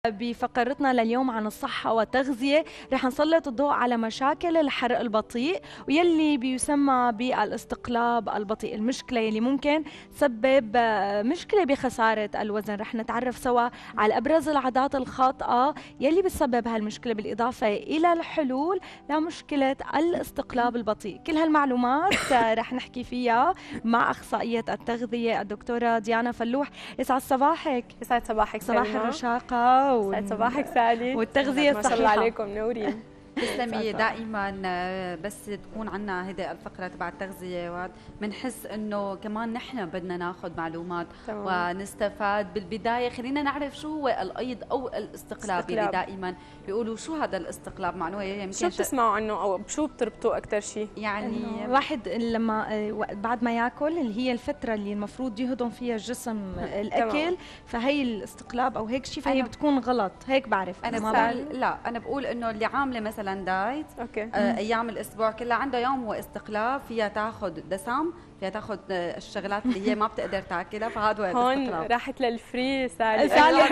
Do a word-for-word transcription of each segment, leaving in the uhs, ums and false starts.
بفقرتنا لليوم عن الصحة والتغذية رح نسلط الضوء على مشاكل الحرق البطيء ويلي بيسمى بالاستقلاب البطيء، المشكلة يلي ممكن تسبب مشكلة بخسارة الوزن. رح نتعرف سوا على أبرز العادات الخاطئة يلي بتسبب هالمشكلة بالإضافة إلى الحلول لمشكلة الاستقلاب البطيء. كل هالمعلومات رح نحكي فيها مع أخصائية التغذية الدكتورة ديانا فلوح. يسعد صباحك. يسعد صباحك صباح سلمى. الرشاقة يسعد صباحك سالي والتغذية الصحيحة. ما شاء الله عليكم نورين. تسلمي دائما. بس تكون عنا هيدي الفقره تبع التغذيه بنحس انه كمان نحن بدنا ناخذ معلومات تمام. ونستفاد. بالبدايه خلينا نعرف شو هو الايض او الاستقلاب اللي دائما بيقولوا شو هذا الاستقلاب، معلومه يمكن شو بتسمعوا عنه او بشو بتربطوا اكثر شيء؟ يعني واحد لما بعد ما ياكل اللي هي الفتره اللي المفروض يهضم فيها الجسم الاكل تمام. فهي الاستقلاب او هيك شيء فهي بتكون غلط. هيك بعرف انا بقول لا، انا بقول انه اللي عامله مثلا دايت أوكي. آه ايام الاسبوع كلها عندها يوم هو استقلاب، فيها تاخذ دسم، فيها تاخذ الشغلات اللي هي ما بتقدر تاكلها، فهذا هو الاستقلاب. هون راحت للفري سالي.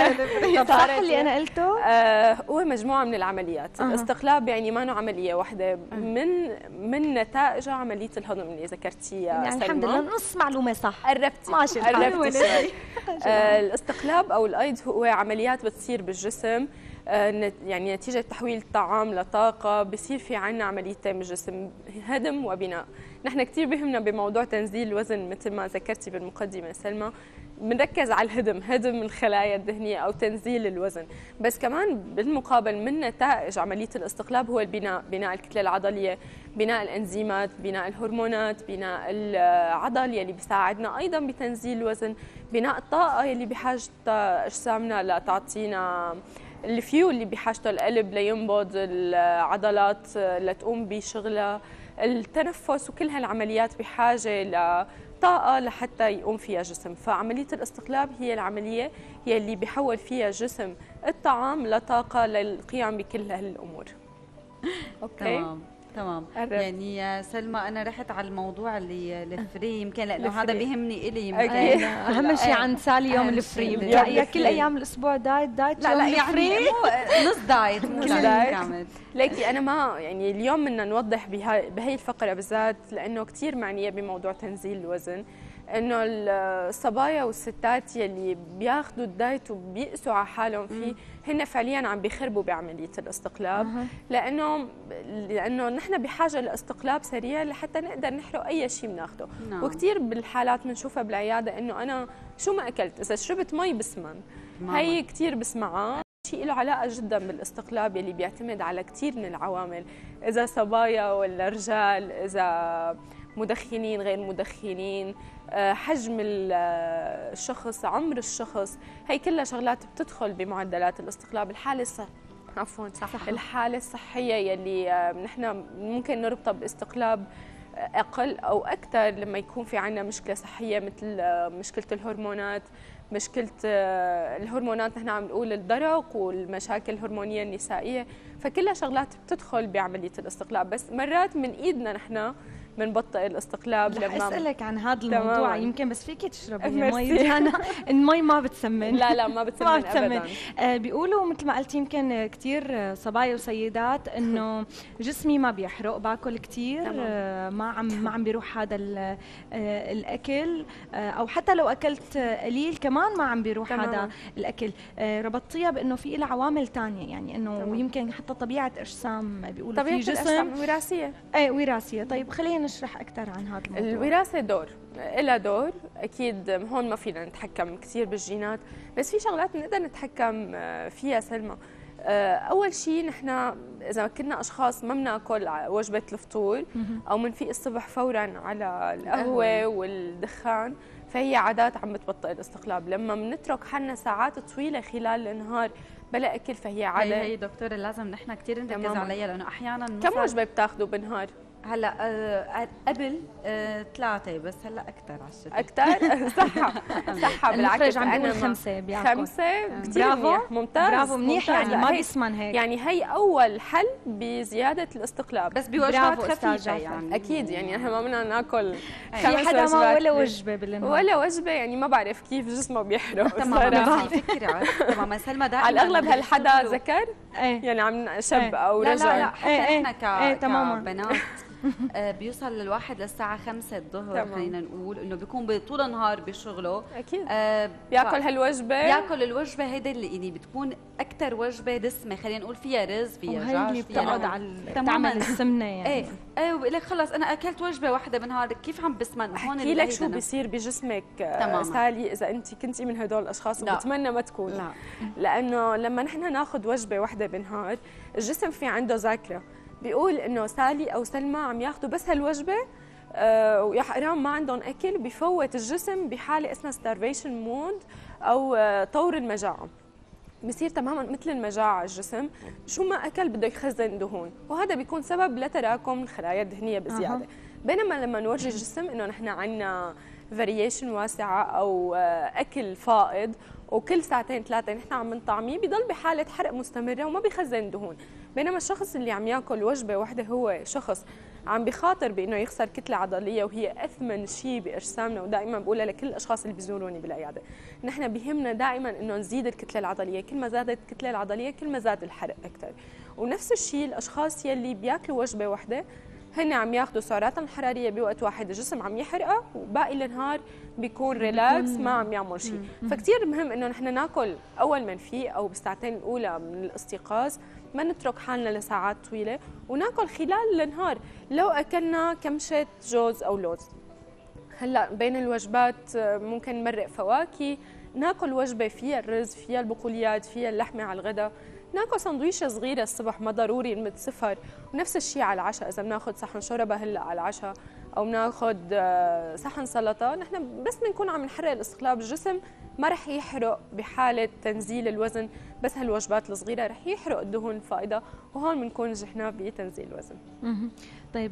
طب صح اللي انا قلته؟ آه هو مجموعه من العمليات. أه. الاستقلاب يعني ما نوع عمليه واحده، من من نتائج عمليه الهضم اللي ذكرتيها يعني الحمد لله نص معلومه صح. قربتي ماشي قربتي شوي. آه الاستقلاب او الايض هو عمليات بتصير بالجسم يعني نتيجة تحويل الطعام لطاقة. بصير في عنا عمليتين بالجسم، هدم وبناء. نحن كثير بهمنا بموضوع تنزيل الوزن مثل ما ذكرتي بالمقدمة سلمى، بنركز على الهدم، هدم الخلايا الدهنية أو تنزيل الوزن، بس كمان بالمقابل من نتائج عملية الاستقلاب هو البناء، بناء الكتلة العضلية، بناء الأنزيمات، بناء الهرمونات، بناء العضل يلي بيساعدنا أيضا بتنزيل الوزن، بناء الطاقة يلي بحاجة أجسامنا لتعطينا الفيول اللي بحاجته القلب لينبض، العضلات لتقوم بشغلها، التنفس، وكل هالعمليات بحاجة لطاقة لحتى يقوم فيها الجسم. فعملية الاستقلاب هي العملية هي اللي بيحول فيها الجسم الطعام لطاقة للقيام بكل هالأمور. أوكي تمام تمام. يعني سلمى انا رحت على الموضوع اللي الفري يمكن لانه هذا بيهمني الي يمكن اهم شيء عند سالي يوم الفري. بتلاقيها كل ايام الاسبوع دايت دايت. لا لا يعني نص دايت مو دايت كامل. ليكي انا ما يعني اليوم بدنا نوضح بهاي بهي الفقره بالذات لانه كثير معنيه بموضوع تنزيل الوزن، انه الصبايا والستات يلي بياخذوا الدايت وبيقسوا على حالهم فيه هن فعليا عم بيخربوا بعمليه الاستقلاب. أه. لانه لانه نحن بحاجه لاستقلاب سريع لحتى نقدر نحرق اي شيء بناخذه. نعم. وكثير بالحالات بنشوفها بالعياده انه انا شو ما اكلت اذا شربت مي بسمن. هي كثير بسمعها شيء له علاقه جدا بالاستقلاب يلي بيعتمد على كثير من العوامل، اذا صبايا ولا رجال، اذا مدخنين غير مدخنين، حجم الشخص، عمر الشخص، هي كلها شغلات بتدخل بمعدلات الاستقلاب. الحالة الصح... عفوا صح. الحالة الصحية يلي نحن ممكن نربطها باستقلاب أقل أو أكثر لما يكون في عنا مشكلة صحية مثل مشكلة الهرمونات، مشكلة الهرمونات نحن عم نقول الضرق والمشاكل الهرمونية النسائية، فكلها شغلات بتدخل بعملية الاستقلاب. بس مرات من إيدنا نحن بنبطئ الاستقلاب. رح لما اسالك عن هذا الموضوع تمام. يمكن بس فيكي تشربي مي. انا المي ما بتسمن. لا لا ما بتسمن, ما بتسمن. ابدا. آه بيقولوا مثل ما قلتي يمكن كثير صبايا وسيدات انه جسمي ما بيحرق، باكل كثير آه ما عم ما عم بيروح هذا آه الاكل آه او حتى لو اكلت قليل كمان ما عم بيروح تمام. هذا الاكل. آه ربطتيها بانه في لها عوامل ثانيه، يعني انه يمكن حتى طبيعه اجسام بيقولوا في جسم وراثيه. ايه وراثيه. طيب خلينا نشرح اكثر عن هذا الموضوع. الوراثه دور لها دور اكيد، هون ما فينا نتحكم كثير بالجينات، بس في شغلات بنقدر نتحكم فيها سلمى. اول شيء نحن اذا كنا اشخاص ما بناكل وجبه الفطور او بنفيق الصبح فورا على القهوه والدخان، فهي عادات عم بتبطئ الاستقلاب. لما بنترك حالنا ساعات طويله خلال النهار بلا اكل فهي عاده. هي هي دكتوره لازم نحن كثير نركز عليها لانه احيانا كم وجبه بتاخذوا بالنهار؟ هلا آه قبل آه ثلاثة بس هلا أكثر على الشتاء. أكثر؟ صحة صحة بالعكس. عم بقول خمسة بياكل. خمسة كثير منيح. ممتاز. برافو منيح. يعني ما بيسمن هيك. يعني هي أول حل بزيادة الاستقلاب، بس بوجبات خفيفة يعني. أكيد يعني نحن ما بدنا ناكل خمس وجبات. حدا ما ولا وجبة بالنهار. ولا وجبة يعني ما بعرف كيف جسمه بيحرق. تمام في فكرة. تمام سلمى دائما على الأغلب هالحدا ذكر يعني عم شب أو رجل. لا لا حتى نحن كبنات آه بيوصل الواحد للساعة خمسة الظهر خلينا نقول انه بيكون طول النهار بشغله. اكيد آه بياكل هالوجبة، بياكل الوجبة هيدي اللي يعني بتكون أكثر وجبة دسمة، خلينا نقول فيها رز فيها دجاج، اللي بتقعد على تعمل السمنة يعني. ايه ايه وبقول لك خلص انا اكلت وجبة واحدة بالنهار، كيف عم بسمن؟ هون احكي لك شو بيصير بجسمك تماما. سالي اذا انت كنتي من هدول الاشخاص وبتمنى ما تكون، لا. لانه لما نحن ناخذ وجبة واحدة بالنهار الجسم في عنده ذاكرة بيقول انه سالي او سلمى عم ياخذوا بس هالوجبه آه ويا حرام ما عندهم اكل، بفوت الجسم بحاله اسمها starvation مود او آه طور المجاعه. بصير تماما مثل المجاعه الجسم شو ما اكل بده يخزن دهون، وهذا بيكون سبب لتراكم الخلايا الدهنيه بزياده. أه. بينما لما نورجي الجسم انه نحن عندنا فاريشن واسعه او آه اكل فائض وكل ساعتين ثلاثه نحن عم نطعميه بضل بحاله حرق مستمره وما بيخزن دهون. بينما الشخص اللي عم ياكل وجبه واحده هو شخص عم بخاطر بانه يخسر كتله عضليه، وهي اثمن شيء باجسامنا، ودائما بقولها لكل الاشخاص اللي بيزوروني بالعياده، نحن بيهمنا دائما انه نزيد الكتله العضليه، كل ما زادت الكتله العضليه كل ما زاد الحرق اكثر. ونفس الشيء الاشخاص يلي بياكلوا وجبه واحده هن عم ياخذوا سعراتهم الحراريه بوقت واحد الجسم عم يحرقها، وباقي النهار بيكون ريلاكس ما عم يعمل شيء. فكتير مهم انه نحن ناكل اول ما نفيق او بالساعتين الاولى من الاستيقاظ، ما نترك حالنا لساعات طويله، وناكل خلال النهار. لو اكلنا كمشه جوز او لوز، هلا بين الوجبات ممكن نمرق فواكه، ناكل وجبه فيها الرز فيها البقوليات فيها اللحمه على الغداء، ناكل سندويشه صغيره الصبح ما ضروري نمد صفر، ونفس الشيء على العشاء اذا بناخذ صحن شوربه هلا على العشاء او بناخذ صحن سلطه، نحن بس بنكون عم نحرق الاستقلاب، الجسم ما رح يحرق بحاله تنزيل الوزن، بس هالوجبات الصغيره رح يحرق الدهون الفائضه، وهون بنكون نجحنا بتنزيل الوزن. طيب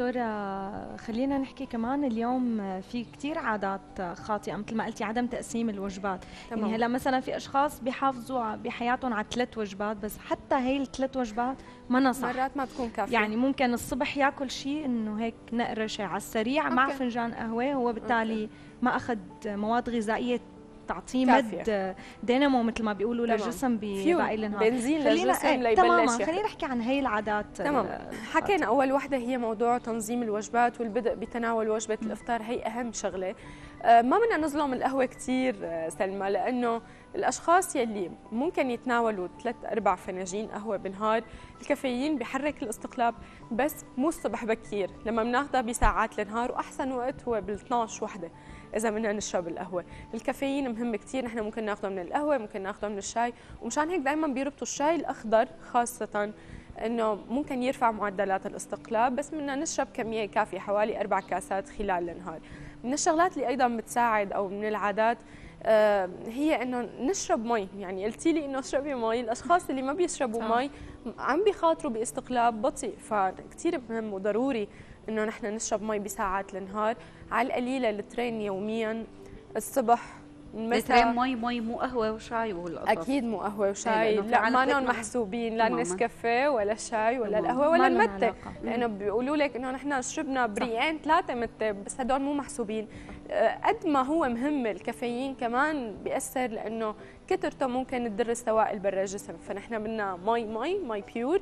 دكتورة خلينا نحكي كمان اليوم في كتير عادات خاطئة مثل ما قلتي، عدم تقسيم الوجبات. تمام. يعني هلا مثلا في اشخاص بيحافظوا بحياتهم على ثلاث وجبات، بس حتى هي الثلاث وجبات ما نصح، مرات ما بتكون كافية. يعني ممكن الصبح ياكل شيء انه هيك نقرشه على السريع أوكي. مع فنجان قهوة، هو بالتالي أوكي. ما اخذ مواد غذائية تعطيه مد دينامو مثل ما بيقولوا للجسم بباقي النهار، بنزين للجسم ليبلش. تماما. خلينا نحكي عن هي العادات. تمام. حكينا اول وحده هي موضوع تنظيم الوجبات والبدء بتناول وجبه الافطار، هي اهم شغله. آه ما بدنا نظلم القهوه كثير آه سلمى، لانه الاشخاص يلي ممكن يتناولوا ثلاث اربع فناجين قهوه بالنهار، الكافيين بحرك الاستقلاب، بس مو الصبح بكير، لما بناخذها بساعات النهار، واحسن وقت هو بال اثنعش وحده اذا بدنا نشرب القهوه. الكافيين مهم كثير، نحن ممكن ناخذه من القهوه، ممكن ناخذه من الشاي، ومشان هيك دائما بيربطوا الشاي الاخضر خاصه انه ممكن يرفع معدلات الاستقلاب، بس بدنا نشرب كميه كافيه حوالي اربع كاسات خلال النهار. من الشغلات اللي ايضا بتساعد او من العادات آه هي انه نشرب مي، يعني قلتي لي انه اشربي مي، الاشخاص اللي ما بيشربوا مي عم بيخاطروا باستقلاب بطيء، فكثير مهم وضروري انه نحن نشرب مي بساعات النهار، على القليله لترين يوميا الصبح لترين مي مي مو قهوه وشاي والقصص. اكيد مو قهوه وشاي، لا ما نون محسوبين، لا النسكافيه ولا الشاي ولا القهوه ولا المتة، لانه بيقولوا لك انه نحن شربنا بريقين ثلاثه متة، بس هدول مو محسوبين. قد ما هو مهم الكافيين كمان بيأثر، لانه كثرته ممكن تدر السوائل برا الجسم، فنحن بدنا مي مي مي بيور.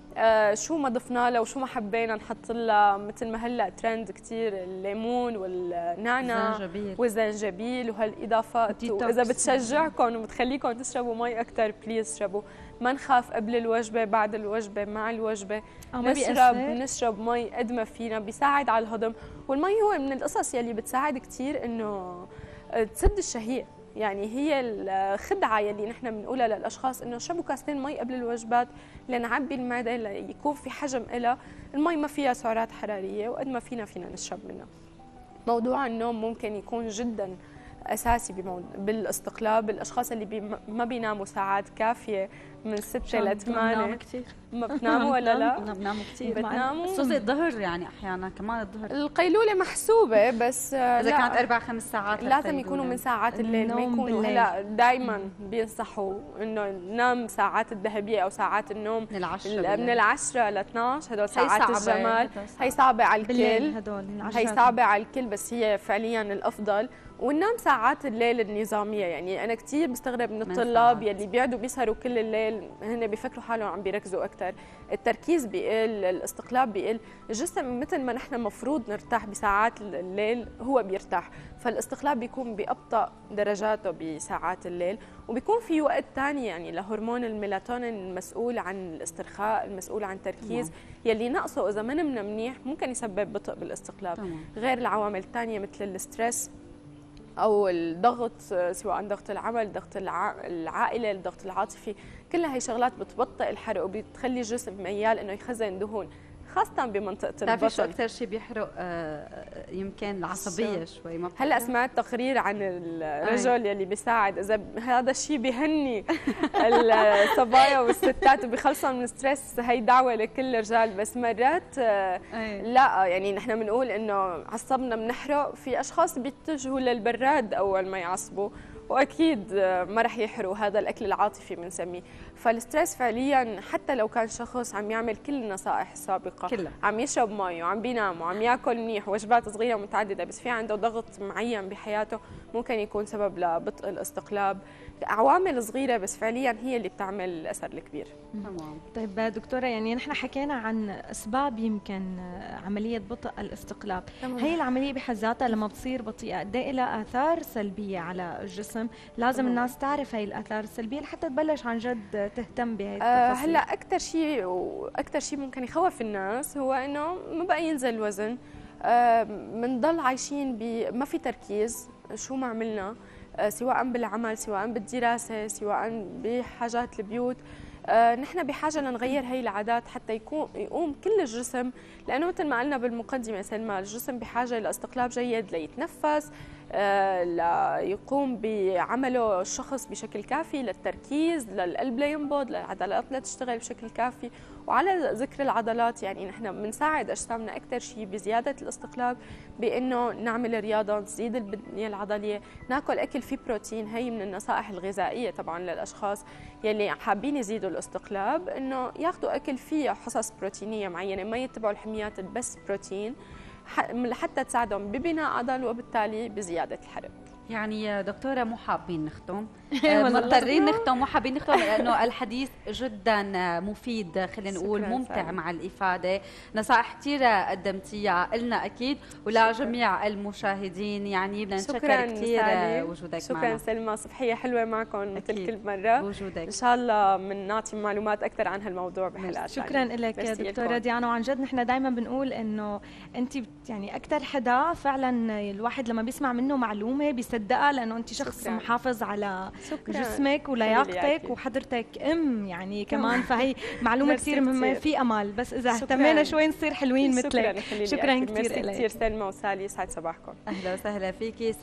آه شو ما ضفنا له وشو ما حبينا نحط لها، مثل ما هلا ترند كثير الليمون والنعناع والزنجبيل وهالاضافات، واذا بتشجعكم وبتخليكم تشربوا مي اكثر بليز اشربوا، ما نخاف قبل الوجبه بعد الوجبه مع الوجبه نشرب نشرب مي قد ما فينا، بيساعد على الهضم، والمي هو من القصص يلي بتساعد كثير انه تسد الشهيه. يعني هي الخدعه يلي نحن بنقولها للاشخاص انه شربوا كاستين مي قبل الوجبات لنعبي المعده ليكون في حجم إلها، المي ما فيها سعرات حراريه وقد ما فينا فينا نشرب منها. موضوع النوم ممكن يكون جدا اساسي بموضوع بالاستقلاب. الاشخاص اللي بي ما بيناموا ساعات كافيه من ستة ل ثمانية كثير. ما بتناموا ولا لا؟ بناموا كثير، بتناموا خصوصي الظهر، يعني احيانا كمان الظهر القيلوله محسوبه، بس اذا كانت اربع خمس ساعات لازم يكونوا من ساعات الليل، ما يكونوا هلا دائما بينصحوا انه ننام ساعات الذهبيه او ساعات النوم من العشرة من العشرة ل اثنعش. هدول ساعات الجمال، هي هي صعبه على الكل، هدول هي صعبه على الكل، بس هي فعليا الافضل. وننام ساعات الليل النظاميه. يعني انا كثير بستغرب من الطلاب يلي بيقعدوا بيسهروا كل الليل، هن بيفكروا حالهم عم بيركزوا اكثر، التركيز بيقل، الاستقلاب بيقل، الجسم مثل ما نحن مفروض نرتاح بساعات الليل هو بيرتاح، فالاستقلاب بيكون بأبطأ درجاته بساعات الليل. وبيكون في وقت ثاني يعني لهرمون الميلاتونين المسؤول عن الاسترخاء، المسؤول عن التركيز، يلي نقصه اذا ما نمنا منيح ممكن يسبب بطء بالاستقلاب. طبعا. غير العوامل الثانيه مثل الستريس او الضغط، سواء ضغط العمل، ضغط العائله، الضغط العاطفي، كلها هي شغلات بتبطئ الحرق وبتخلي الجسم ميال انه يخزن دهون، خاصة بمنطقة البطن. بتعرفي شو أكثر شيء بيحرق؟ آه يمكن العصبية شوي. ما هلا سمعت تقرير عن الرجل يلي بيساعد، إذا هذا الشيء بيهني الصبايا والستات وبيخلصهم من ستريس، هي دعوة لكل الرجال، بس مرات آه لا، يعني نحن بنقول إنه عصبنا بنحرق، في أشخاص بيتجهوا للبراد أول ما يعصبوا، واكيد ما رح يحروا هذا الاكل العاطفي بنسميه. فالستريس فعليا حتى لو كان شخص عم يعمل كل النصائح السابقه كلها، عم يشرب مي وعم بينام وعم ياكل منيح وجبات صغيره ومتعدده، بس في عنده ضغط معين بحياته ممكن يكون سبب لبطء الاستقلاب. عوامل صغيره بس فعليا هي اللي بتعمل الاثر الكبير. تمام. طيب دكتوره، يعني نحن حكينا عن اسباب يمكن عمليه بطء الاستقلاب. تمام. هي العمليه بحد ذاتها لما بتصير بطيئه قد ايه لها اثار سلبيه على الجسم؟ لازم تمام. الناس تعرف هي الاثار السلبيه لحتى تبلش عن جد تهتم بهي التفاصيل. أه هلا اكثر شيء واكثر شيء ممكن يخوف الناس هو انه ما بقى ينزل الوزن، بنضل أه عايشين ما في تركيز شو ما عملنا، أه سواء بالعمل، سواء بالدراسه، سواء بحاجات البيوت. آه نحن بحاجه لنغير هي العادات حتى يكون يقوم كل الجسم، لانه مثل ما قلنا بالمقدمه سلمى، الجسم بحاجه لاستقلاب جيد ليتنفس، آه ليقوم بعمله الشخص بشكل كافي، للتركيز، للقلب لينبض، للعضلات لتشتغل بشكل كافي. وعلى ذكر العضلات، يعني نحن بنساعد اجسامنا اكثر شيء بزياده الاستقلاب بانه نعمل رياضه، نزيد البنيه العضليه، ناكل اكل فيه بروتين. هي من النصائح الغذائيه طبعا للاشخاص يلي حابين يزيدوا الاستقلاب، انه ياخذوا اكل فيه حصص بروتينيه معينه، ما يتبعوا الحميات بس بروتين، حتى تساعدهم ببناء عضل وبالتالي بزياده الحرق. يعني يا دكتورة مو حابين نختم، مضطرين نختم، مو حابين نختم لأنه الحديث جدا مفيد، خلينا نقول ممتع سعيد. مع الإفادة، نصائح كثيرة قدمتيها لنا أكيد ولجميع المشاهدين. يعني بدنا نشكر كثير وجودك شكرا معنا. شكرا سلمى، صبحية حلوة معكم مثل كل مرة وجودك. إن شاء الله من نعطي معلومات أكثر عن هالموضوع بحلقات. شكرا لك دكتورة ديانا، وعن جد نحن دائما بنقول إنه أنت يعني أكثر حدا فعلا الواحد لما بيسمع منه معلومة بيصدقها، لأنه أنت شخص شكرا. محافظ على شكرا. جسمك ولياقتك، وحضرتك ام يعني كمان، فهي معلومه كثير مهمه. في امل بس اذا اهتمينا شوي نصير حلوين مثلك. شكرا كثير لك. كثير سلمى وسالي، يسعد صباحكم. اهلا وسهلا فيكي.